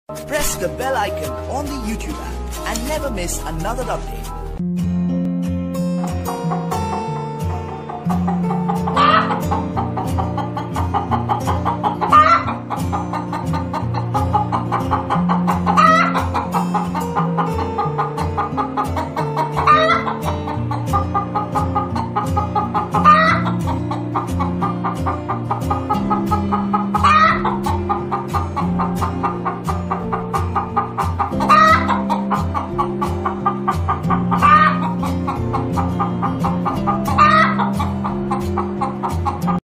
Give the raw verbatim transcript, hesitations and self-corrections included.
Press the bell icon on the YouTube app and never miss another update.